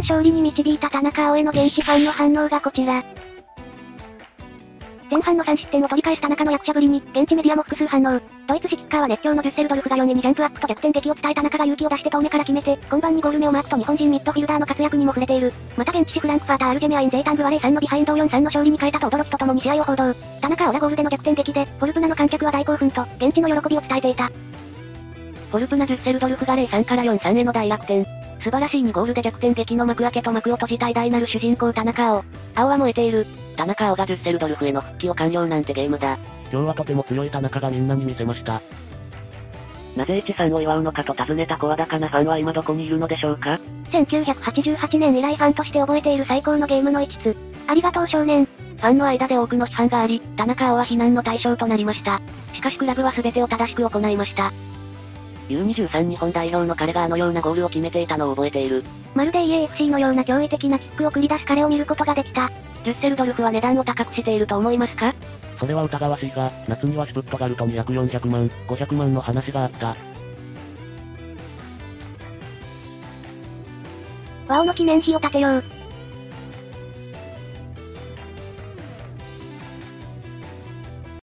勝利に導いた田中碧への現地ファンの反応がこちら。前半の3失点を取り返す田中の役者ぶりに、現地メディアも複数反応。ドイツ紙キッカーは熱狂のデュッセルドルフが4位にジャンプアップと逆転劇を伝え田中が勇気を出して遠目から決めて、今晩にゴール目をマークと日本人ミッドフィルダーの活躍にも触れている。また現地紙フランクファーターアルジェメアインゼータングは0-3のビハインドを4-3の勝利に変えたと驚きとともに試合を報道。田中碧がゴールでの逆転劇で、フォルプナの観客は大興奮と、現地の喜びを伝えていた。 フォルプナデュッセルドルフが0-3から4-3への大逆転。素晴らしい2ゴールで逆転劇の幕開けと幕を閉じた偉大なる主人公田中碧。青は燃えている。田中碧がデュッセルドルフへの復帰を完了なんてゲームだ。 今日はとても強い田中がみんなに見せました。 なぜ H さんを祝うのかと尋ねた声高なファンは今どこにいるのでしょうか。 1988年以来ファンとして覚えている最高のゲームの一つ。ありがとう少年。 ファンの間で多くの批判があり、田中碧は非難の対象となりました。しかしクラブは全てを正しく行いました。U23 日本代表の彼があのようなゴールを決めていたのを覚えている。 まるで EAFC のような驚異的なキックを繰り出す彼を見ることができた。 デュッセルドルフは値段を高くしていると思いますか？ それは疑わしいが、夏にはシュプットガルトに約400万、500万の話があった。 ワオの記念碑を建てよう。